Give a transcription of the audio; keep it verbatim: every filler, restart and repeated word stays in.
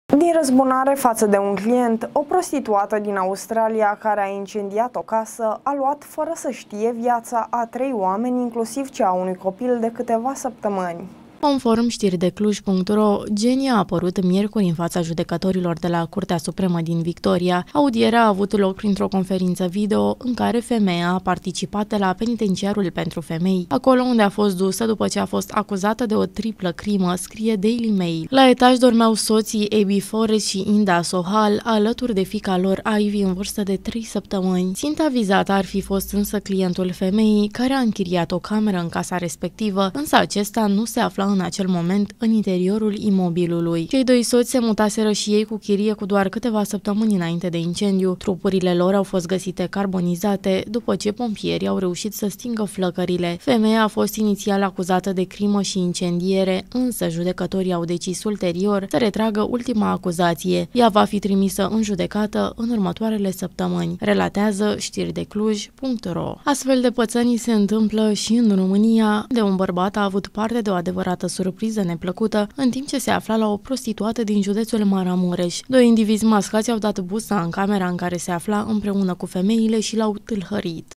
Din răzbunare față de un client, o prostituată din Australia care a incendiat o casă a luat fără să știe viața a trei oameni, inclusiv cea a unui copil de câteva săptămâni. Conform știri de Cluj punct ro, Jenny a apărut miercuri în fața judecătorilor de la Curtea Supremă din Victoria. Audierea a avut loc printr-o conferință video în care femeia a participat la penitenciarul pentru femei, acolo unde a fost dusă după ce a fost acuzată de o triplă crimă, scrie Daily Mail. La etaj dormeau soții Abby Forrest și Inda Sohal, alături de fiica lor Ivy în vârstă de trei săptămâni. Ținta vizată ar fi fost însă clientul femeii, care a închiriat o cameră în casa respectivă, însă acesta nu se afla în acel moment în interiorul imobilului. Cei doi soți se mutaseră și ei cu chirie cu doar câteva săptămâni înainte de incendiu. Trupurile lor au fost găsite carbonizate după ce pompierii au reușit să stingă flăcările. Femeia a fost inițial acuzată de crimă și incendiere, însă judecătorii au decis ulterior să retragă ultima acuzație. Ea va fi trimisă în judecată în următoarele săptămâni, relatează știri de Cluj punct ro. Astfel de pățănii se întâmplă și în România, de un bărbat a avut parte de o adevărată surpriză neplăcută în timp ce se afla la o prostituată din județul Maramureș. Doi indivizi mascați au dat busa în camera în care se afla împreună cu femeile și l-au tâlhărit.